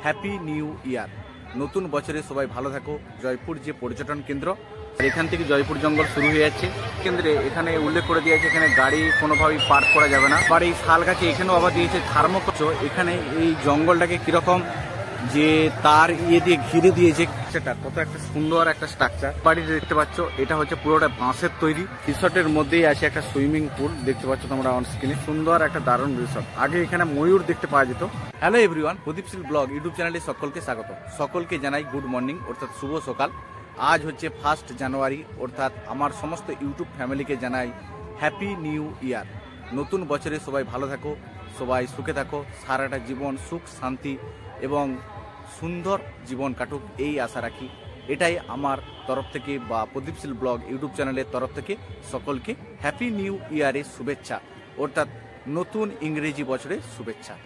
Happy new year. নতুন বছরে সবাই ভালো থাকো। জয়পুর যে পর্যটন কেন্দ্র, এখান থেকে জয়পুর জঙ্গল শুরু হয়ে যাচ্ছে। কেন্দ্রে এখানে উল্লেখ করে দিয়েছে এখানে গাড়ি কোনোভাবেই পার্ক করা যাবে না। আর এই শাল গাছে এখানেও আবার দিয়েছে থার্মোকোচ। এখানে এই জঙ্গলটাকে কিরকম যে তার দিয়ে ঘিরে দিয়েছে, সেটা কত একটা সুন্দর একটা স্ট্রাকচার। বাড়ি দেখতে পাচ্ছ, এটা হচ্ছে পুরোটা বাঁশের তৈরি। রিসর্টের মধ্যেই আছে একটা সুইমিং পুল, দেখতে পাচ্ছ তোমরা অন স্ক্রিনে। সুন্দর একটা দারুণ রিসর্ট। আগে এখানে ময়ূর দেখতে পাওয়া যেত। Hello everyone, Pradipshil blog YouTube চ্যানেলে সকলকে স্বাগত। সকলকে জানাই গুড মর্নিং, অর্থাৎ শুভ সকাল। আজ হচ্ছে 1 জানুয়ারি, অর্থাৎ আমার সমস্ত ইউটিউব ফ্যামিলিকে জানাই হ্যাপি নিউ ইয়ার। নতুন বছরে সবাই ভালো থাকো, সবাই সুখে থাকো, সারাটা জীবন সুখ শান্তি এবং সুন্দর জীবন কাটুক, এই আশা রাখি। এটাই আমার তরফ থেকে বা প্রদীপশীল ব্লগ ইউটিউব চ্যানেলের তরফ থেকে সকলকে হ্যাপি নিউ ইয়ারের শুভেচ্ছা, অর্থাৎ নতুন ইংরেজি বছরের শুভেচ্ছা।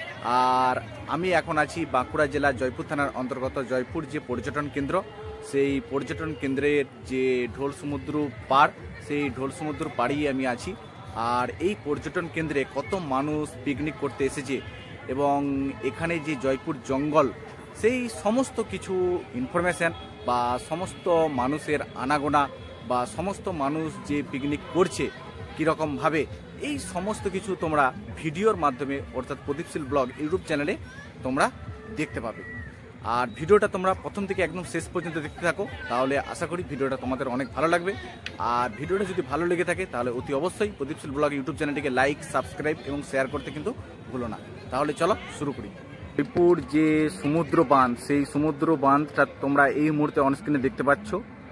আর আমি এখন আছি বাঁকুড়া জেলার জয়পুর থানার অন্তর্গত জয়পুর যে পর্যটন কেন্দ্র, সেই পর্যটন কেন্দ্রের যে ঢোল সমুদ্র পাড়, সেই ঢোল সমুদ্র পাড়েই আমি আছি। আর এই পর্যটন কেন্দ্রে কত মানুষ পিকনিক করতে এসেছে এবং এখানে যে জয়পুর জঙ্গল, সেই সমস্ত কিছু ইনফরমেশান বা সমস্ত মানুষের আনাগোনা বা সমস্ত মানুষ যে পিকনিক করছে কীরকমভাবে, এই সমস্ত কিছু তোমরা ভিডিওর মাধ্যমে অর্থাৎ প্রদীপশীল ব্লগ ইউটিউব চ্যানেলে তোমরা দেখতে পাবে। আর ভিডিওটা তোমরা প্রথম থেকে একদম শেষ পর্যন্ত দেখতে থাকো, তাহলে আশা করি ভিডিওটা তোমাদের অনেক ভালো লাগবে। আর ভিডিওটা যদি ভালো লেগে থাকে তাহলে অতি অবশ্যই প্রদীপশীল ব্লগ ইউটিউব চ্যানেলটিকে লাইক, সাবস্ক্রাইব এবং শেয়ার করতে কিন্তু ভুলো না। তাহলে চলো শুরু করি। জয়পুর যে সমুদ্র বাঁধ, সেই সমুদ্র বাঁধটা তোমরা এই মুহূর্তে অনস্ক্রিনে দেখতে পাচ্ছ।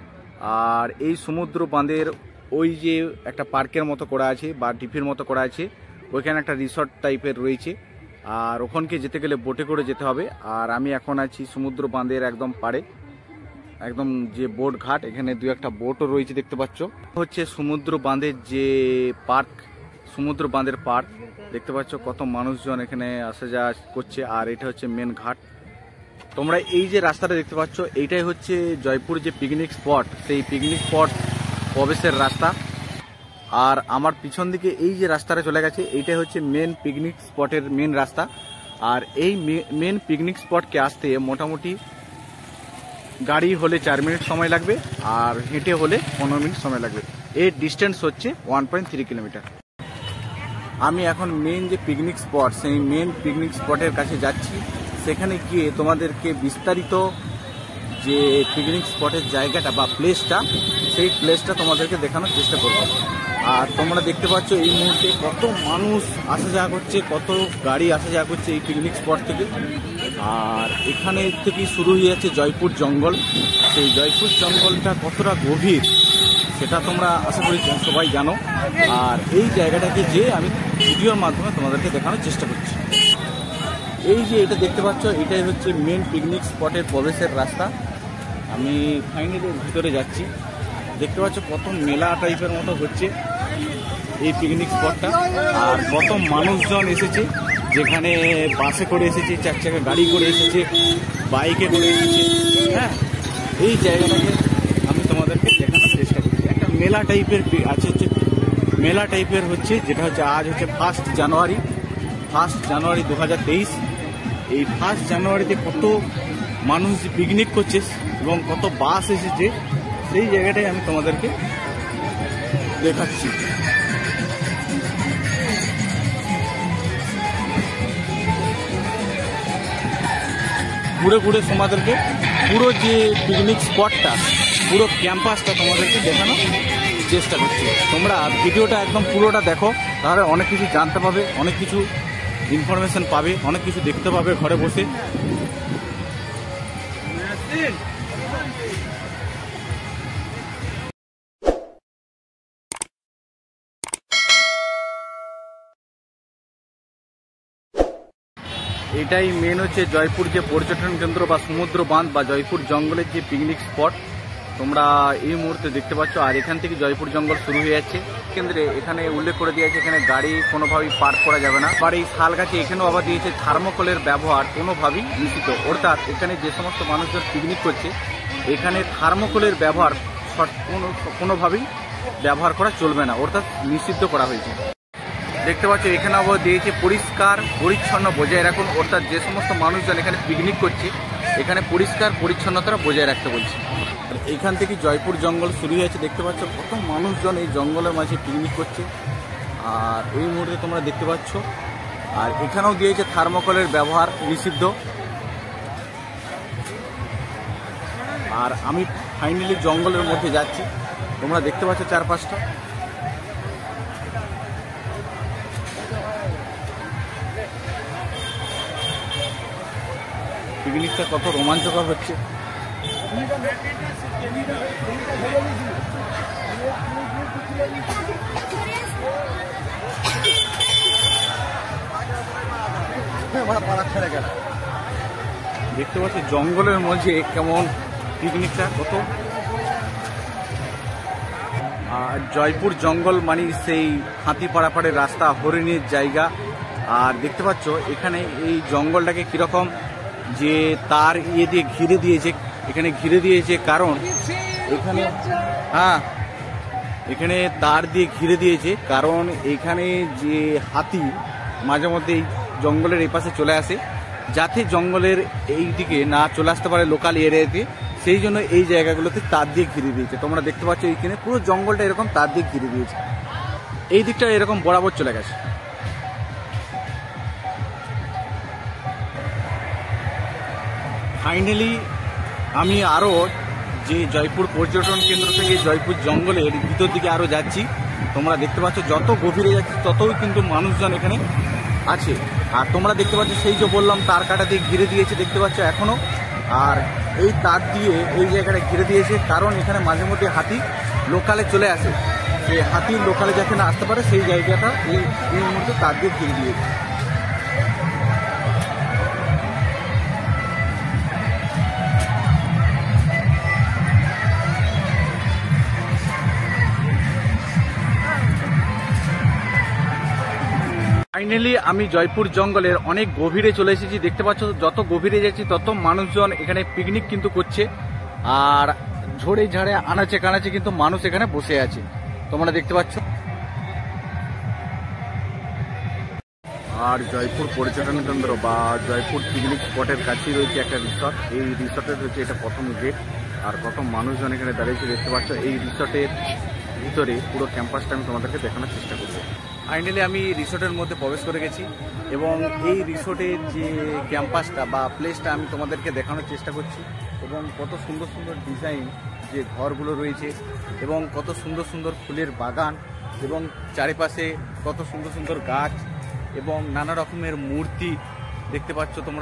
আর এই সমুদ্র বাঁধের ওই যে একটা পার্কের মতো করা আছে বা ডিপির মতো করা আছে, ওইখানে একটা রিসর্ট টাইপের রয়েছে। আর ওখানকে যেতে গেলে বোটে করে যেতে হবে। আর আমি এখন আছি সমুদ্র বাঁধের একদম পাড়ে, একদম যে বোট ঘাট, এখানে দু একটা বোটও রয়েছে দেখতে পাচ্ছ। হচ্ছে সমুদ্র বাঁধের যে পার্ক, সমুদ্র বাঁধের পার্ক দেখতে পাচ্ছ, কত মানুষজন এখানে আসা যাওয়া করছে। আর এটা হচ্ছে মেন ঘাট। তোমরা এই যে রাস্তাটা দেখতে পাচ্ছ, এইটাই হচ্ছে জয়পুর যে পিকনিক স্পট, সেই পিকনিক স্পট প্রবেশের রাস্তা। আর আমার পিছন দিকে এই যে রাস্তাটা চলে গেছে, এইটাই হচ্ছে মেন পিকনিক স্পটের মেন রাস্তা। আর এই মেন পিকনিক স্পটকে আসতে মোটামুটি গাড়ি হলে 4 মিনিট সময় লাগবে, আর হেঁটে হলে 15 মিনিট সময় লাগবে। এর ডিস্টেন্স হচ্ছে 1.3 কিলোমিটার। আমি এখন মেন যে পিকনিক স্পট, সেই মেন পিকনিক স্পটের কাছে যাচ্ছি। সেখানে গিয়ে তোমাদেরকে বিস্তারিত যে পিকনিক স্পটের জায়গাটা বা প্লেসটা, সেই প্লেসটা তোমাদেরকে দেখানোর চেষ্টা করব। আর তোমরা দেখতে পাচ্ছ এই মুহূর্তে কত মানুষ আসা যাওয়া করছে, কত গাড়ি আসা যাওয়া করছে এই পিকনিক স্পট থেকে। আর এখানে থেকেই শুরু হয়ে যাচ্ছে জয়পুর জঙ্গল। সেই জয়পুর জঙ্গলটা কতটা গভীর সেটা তোমরা আশা করি সবাই জানো। আর এই জায়গাটাকে যে আমি ভিডিওর মাধ্যমে তোমাদেরকে দেখানোর চেষ্টা করছি। এই যে এটা দেখতে পাচ্ছ, এটাই হচ্ছে মেন পিকনিক স্পটের প্রবেশের রাস্তা। আমি ফাইনালি ভিতরে যাচ্ছি। দেখতে পাচ্ছ কত মেলা টাইপের মতো হচ্ছে এই পিকনিক স্পটটা। আর কত মানুষজন এসেছে, যেখানে বাসে করে এসেছে, 4 চাকা গাড়ি করে এসেছে, বাইকে করে এসেছে। হ্যাঁ, এই জায়গাটাকে আমি তোমাদেরকে দেখানোর চেষ্টা করছি। একটা মেলা টাইপের আছে, হচ্ছে মেলা টাইপের হচ্ছে, যেটা হচ্ছে আজ হচ্ছে 1 জানুয়ারি 2023। এই 1 জানুয়ারিতে কত মানুষ পিকনিক করছে এবং কত বাস এসেছে, সেই জায়গাটাই আমি তোমাদেরকে দেখাচ্ছি। ঘুরে ঘুরে তোমাদেরকে পুরো যে পিকনিক স্পটটা, পুরো ক্যাম্পাসটা তোমাদেরকে দেখানোর চেষ্টা করছি। তোমরা ভিডিওটা একদম পুরোটা দেখো, তাহলে অনেক কিছু জানতে পাবে, অনেক কিছু ইনফরমেশন পাবে, অনেক কিছু দেখতে পাবে ঘরে বসে। এটাই মেন হচ্ছে জয়পুর যে পর্যটন কেন্দ্র বা সমুদ্র বাঁধ বা জয়পুর জঙ্গলের যে পিকনিক স্পট তোমরা এই মুহূর্তে দেখতে পাচ্ছ। আর এখান থেকে জয়পুর জঙ্গল শুরু হয়ে যাচ্ছে। কেন্দ্রে এখানে উল্লেখ করে দিয়েছে এখানে গাড়ি কোনোভাবেই পার্ক করা যাবে না। আর এই শাল গাছে এখানেও আবার দিয়েছে থার্মোকলের ব্যবহার কোনোভাবেই নিষিদ্ধ, অর্থাৎ এখানে যে সমস্ত মানুষজন পিকনিক করছে এখানে থার্মোকলের ব্যবহার কোনোভাবেই ব্যবহার করা চলবে না, অর্থাৎ নিষিদ্ধ করা হয়েছে। দেখতে পাচ্ছ এখানে আবার দিয়েছে পরিষ্কার পরিচ্ছন্ন বজায় রাখুন, অর্থাৎ যে সমস্ত মানুষজন এখানে পিকনিক করছে এখানে পরিষ্কার পরিচ্ছন্নতা বজায় রাখতে বলছে। এখান থেকে জয়পুর জঙ্গল শুরু হয়েছে, দেখতে পাচ্ছ কত মানুষজন এই জঙ্গলের মাঝে পিকনিক করছে। আর এই মুহূর্তে তোমরা দেখতে পাচ্ছ আর এখানেও দিয়েছে থার্মোকলের ব্যবহার নিষিদ্ধ। আর আমি ফাইনালি জঙ্গলের মধ্যে যাচ্ছি, তোমরা দেখতে পাচ্ছ চারপাশটা। পিকনিকটা কত রোমাঞ্চকর হচ্ছে। দেখতে পাচ্ছি জঙ্গলের মধ্যে কেমন পিকনিকটা কত। জয়পুর জঙ্গল মানে সেই হাতি পাড়াপাড়ের রাস্তা, হরিণের জায়গা। আর দেখতে পাচ্ছ এখানে এই জঙ্গলটাকে কিরকম যে তার দিয়ে ঘিরে দিয়েছে, এখানে ঘিরে দিয়েছে কারণ এখানে এখানে তার দিয়ে ঘিরে দিয়েছে কারণ এখানে যে হাতি মাঝে মধ্যে এই জঙ্গলের এই পাশে চলে আসে, যাতে জঙ্গলের এই দিকে না চলে আসতে পারে লোকাল এরিয়াতে, সেই জন্য এই জায়গাগুলোতে তার দিয়ে ঘিরে দিয়েছে। তোমরা দেখতে পাচ্ছ এইখানে পুরো জঙ্গলটা এরকম তার দিয়ে ঘিরে দিয়েছে, এই দিকটা এরকম বরাবর চলে গেছে। ফাইনালি আমি আরও যে জয়পুর পর্যটন কেন্দ্র থেকে জয়পুর জঙ্গলের ভিতর দিকে আরও যাচ্ছি। তোমরা দেখতে পাচ্ছ যত গভীরে যাচ্ছি ততই কিন্তু মানুষজন এখানে আছে। আর তোমরা দেখতে পাচ্ছ সেই যে বললাম তার কাটা দিয়ে ঘিরে দিয়েছে, দেখতে পাচ্ছ এখনও। আর এই তার দিয়ে এই জায়গাটা ঘিরে দিয়েছে কারণ এখানে মাঝে মধ্যে হাতি লোকালে চলে আসে, সেই হাতি লোকালে যাতে না আসতে পারে সেই জায়গাটা এই মুহূর্তে তার দিয়ে ঘিরে দিয়েছে। ফাইনালি আমি জয়পুর জঙ্গলের অনেক গভীরে চলে এসেছি। দেখতে পাচ্ছ যত গভীরে যাচ্ছি তত মানুষজন এখানে পিকনিক কিন্তু করছে। আর ঝোড়ে ঝাড়ে আনাচে কানাচে কিন্তু মানুষ এখানে বসে আছে, তোমরা দেখতে পাচ্ছ। আর জয়পুর পর্যটন কেন্দ্র বা জয়পুর পিকনিক স্পটের কাছেই রয়েছে একটা রিসর্ট। এই রিসর্টের রয়েছে এটা প্রথম গেট। আর কত মানুষজন এখানে দাঁড়িয়েছে দেখতে পাচ্ছ। এই রিসর্টের ভিতরে পুরো ক্যাম্পাসটা আমি তোমাদেরকে দেখানোর চেষ্টা করবো। ফাইনালি আমি রিসোর্টের মধ্যে প্রবেশ করে গেছি এবং এই রিসোর্টের যে ক্যাম্পাসটা বা প্লেসটা আমি তোমাদেরকে দেখানোর চেষ্টা করছি। এবং কত সুন্দর সুন্দর ডিজাইন যে ঘরগুলো রয়েছে এবং কত সুন্দর সুন্দর ফুলের বাগান এবং চারিপাশে কত সুন্দর সুন্দর গাছ এবং নানা রকমের মূর্তি দেখতে পাচ্ছ তোমরা।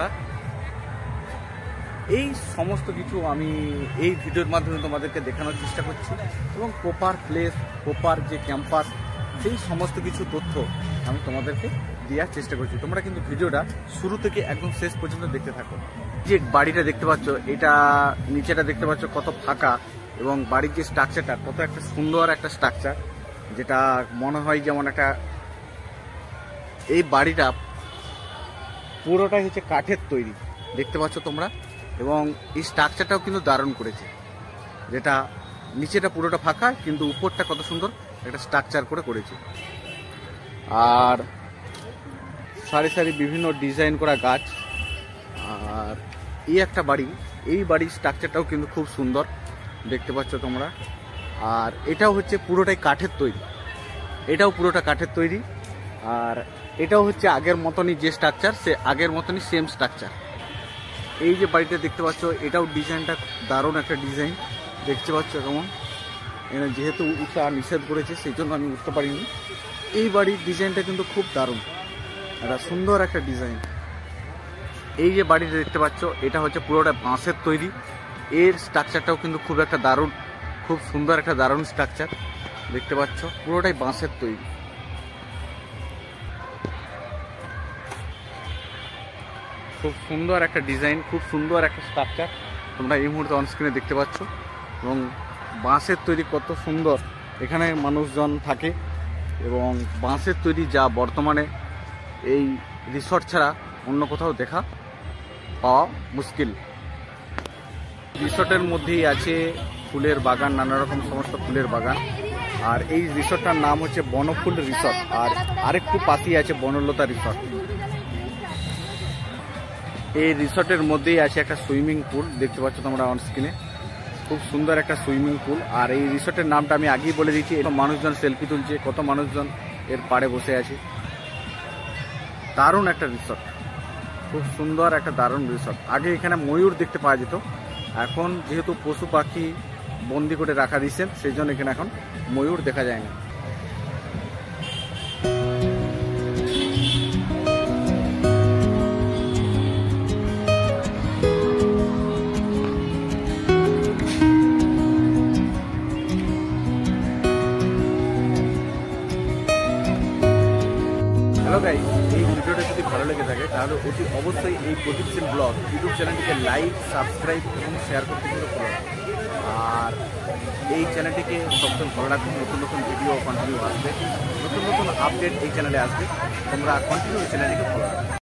এই সমস্ত কিছু আমি এই ভিডিওর মাধ্যমে তোমাদেরকে দেখানোর চেষ্টা করছি এবং প্রপার প্লেস, প্রপার যে ক্যাম্পাস, সেই সমস্ত কিছু তথ্য আমি তোমাদেরকে দেওয়ার চেষ্টা করছি। তোমরা কিন্তু ভিডিওটা শুরু থেকে একদম শেষ পর্যন্ত দেখতে থাকো। যে বাড়িটা দেখতে পাচ্ছ, এটা নিচেটা দেখতে পাচ্ছ কত ফাঁকা এবং বাড়ির যে স্ট্রাকচারটা কত একটা সুন্দর একটা স্ট্রাকচার, যেটা মনে হয় যেমন একটা, এই বাড়িটা পুরোটাই হচ্ছে কাঠের তৈরি দেখতে পাচ্ছ তোমরা। এবং এই স্ট্রাকচারটাও কিন্তু দারুণ করেছে, যেটা নিচেটা পুরোটা ফাঁকা কিন্তু উপরটা কত সুন্দর একটা স্ট্রাকচার করে করেছে। আর সারি সারি বিভিন্ন ডিজাইন করা গাছ। আর এই একটা বাড়ি, এই বাড়ির স্ট্রাকচারটাও কিন্তু খুব সুন্দর দেখতে পাচ্ছ তোমরা। আর এটাও হচ্ছে পুরোটাই কাঠের তৈরি, এটাও পুরোটা কাঠের তৈরি। আর এটাও হচ্ছে আগের মতনই যে স্ট্রাকচার, সে আগের মতনই সেম স্ট্রাকচার। এই যে বাড়িটা দেখতে পাচ্ছ, এটাও ডিজাইনটা দারুণ একটা ডিজাইন দেখতে পাচ্ছ কেমন। এখানে যেহেতু উঠা নিষেধ করেছে সেই জন্য আমি উঠতে পারিনি। এই বাড়ির ডিজাইনটা কিন্তু খুব দারুণ, একটা সুন্দর একটা ডিজাইন। এই যে বাড়িটা দেখতে পাচ্ছ, এটা হচ্ছে পুরোটা বাঁশের তৈরি। এর স্ট্রাকচারটাও কিন্তু খুব একটা দারুণ, খুব সুন্দর একটা দারুণ স্ট্রাকচার দেখতে পাচ্ছ, পুরোটাই বাঁশের তৈরি। খুব সুন্দর একটা ডিজাইন, খুব সুন্দর একটা স্ট্রাকচার তোমরা এই মুহূর্তে অনস্ক্রিনে দেখতে পাচ্ছ। এবং বাঁশের তৈরি কত সুন্দর, এখানে মানুষজন থাকে এবং বাঁশের তৈরি যা বর্তমানে এই রিসর্ট ছাড়া অন্য কোথাও দেখা পাওয়া মুশকিল। রিসর্টের মধ্যেই আছে ফুলের বাগান, নানা রকম সমস্ত ফুলের বাগান। আর এই রিসর্টটার নাম হচ্ছে বনফুল রিসর্ট। আর আরেকটু পাশেই আছে বনলতা রিসর্ট। এই রিসর্টের মধ্যেই আছে একটা সুইমিং পুল, দেখতে পাচ্ছ তোমরা অন স্ক্রিনে, খুব সুন্দর একটা সুইমিং পুল। আর এই রিসর্টের নামটা আমি আগেই বলে দিচ্ছি, মানুষজন সেলফি তুলছে, কত মানুষজন এর পাড়ে বসে আছে। দারুণ একটা রিসর্ট, খুব সুন্দর একটা দারুণ রিসর্ট। আগে এখানে ময়ূর দেখতে পাওয়া যেত, এখন যেহেতু পশু পাখি বন্দি করে রাখা দিয়েছেন সেই জন্য এখানে এখন ময়ূর দেখা যায় না। হ্যালো গাইস, এই ভিডিওটা যদি ভালো লেগে থাকে তাহলে অতি অবশ্যই এই প্রদীপ সেন ব্লগ ইউটিউব চ্যানেলটিকে লাইক, সাবস্ক্রাইব এবং শেয়ার করতে কিন্তু ভুলো না। আর এই চ্যানেলটিকে সবসময় ভালো রাখুন, নতুন নতুন ভিডিও কন্টিনিউ আসবে, নতুন নতুন আপডেট এই চ্যানেলে আসবে, তোমরা কন্টিনিউ এই চ্যানেলটিকে ফলো রাখো।